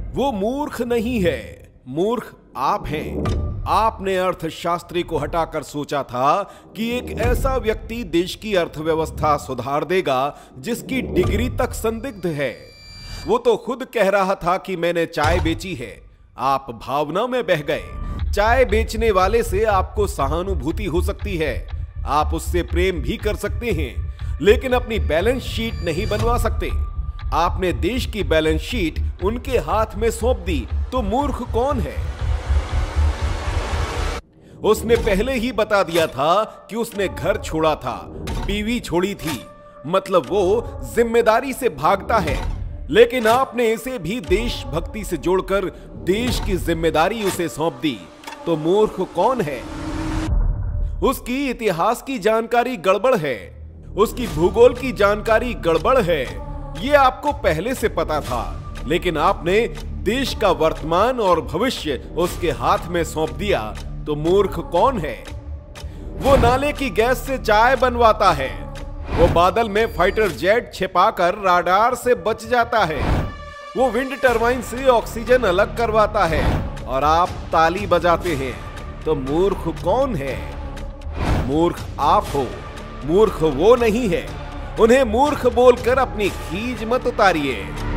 वो मूर्ख नहीं है, मूर्ख आप हैं। आपने अर्थशास्त्री को हटाकर सोचा था कि एक ऐसा व्यक्ति देश की अर्थव्यवस्था सुधार देगा जिसकी डिग्री तक संदिग्ध है। वो तो खुद कह रहा था कि मैंने चाय बेची है। आप भावना में बह गए। चाय बेचने वाले से आपको सहानुभूति हो सकती है, आप उससे प्रेम भी कर सकते हैं, लेकिन अपनी बैलेंस शीट नहीं बनवा सकते। आपने देश की बैलेंस शीट उनके हाथ में सौंप दी, तो मूर्ख कौन है? उसने पहले ही बता दिया था कि उसने घर छोड़ा था, बीवी छोड़ी थी, मतलब वो जिम्मेदारी से भागता है। लेकिन आपने इसे भी देशभक्ति से जोड़कर देश की जिम्मेदारी उसे सौंप दी, तो मूर्ख कौन है? उसकी इतिहास की जानकारी गड़बड़ है, उसकी भूगोल की जानकारी गड़बड़ है, ये आपको पहले से पता था, लेकिन आपने देश का वर्तमान और भविष्य उसके हाथ में सौंप दिया, तो मूर्ख कौन है? वो नाले की गैस से चाय बनवाता है, वो बादल में फाइटर जेट छिपाकर राडार से बच जाता है, वो विंड टरबाइन से ऑक्सीजन अलग करवाता है, और आप ताली बजाते हैं, तो मूर्ख कौन है? मूर्ख आप हो, मूर्ख वो नहीं है। उन्हें मूर्ख बोलकर अपनी खीज मत उतारिए।